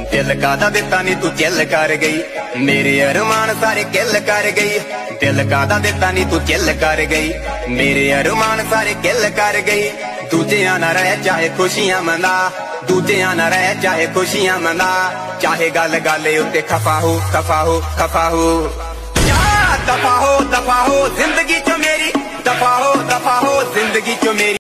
दिल कादा दिता नी तू चिल कर गई, मेरे अरमान सारे किल कर गई। दिल कादा दिता नी तू चिल कर गई, मेरे अरमान सारे किल कर गई। दूजियां ना रह चाहे खुशियां मना, दूजियां ना रह चाहे खुशियां मना, चाहे गल गल उत्ते खफा हो खफा हो खफा हो। दफा हो जिंदगी चो मेरी, दफा हो जिंदगी चो मेरी।